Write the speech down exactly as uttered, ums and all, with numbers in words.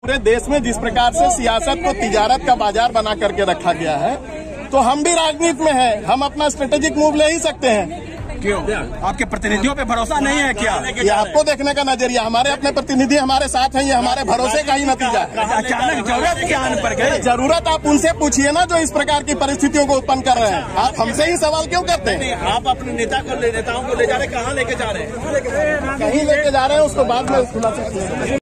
पूरे देश में जिस प्रकार से सियासत को तिजारत का बाजार बना करके रखा गया है, तो हम भी राजनीति में हैं, हम अपना स्ट्रेटेजिक मूव ले ही सकते हैं। क्यों? आपके प्रतिनिधियों पे भरोसा नहीं है क्या? ये आपको देखने का नजरिया, हमारे अपने प्रतिनिधि हमारे साथ हैं, ये हमारे भरोसे का ही नतीजा है। अचानक जरूरत के आने पर गए। जरूरत आप उनसे पूछिए ना जो इस प्रकार की परिस्थितियों को उत्पन्न कर रहे हैं। आप हमसे ही सवाल क्यों करते हैं? आप अपने नेता को नेताओं को ले जा रहे, कहाँ लेके जा रहे हैं? कहीं लेके जा रहे हैं उसको बाद में खुला सकते हैं।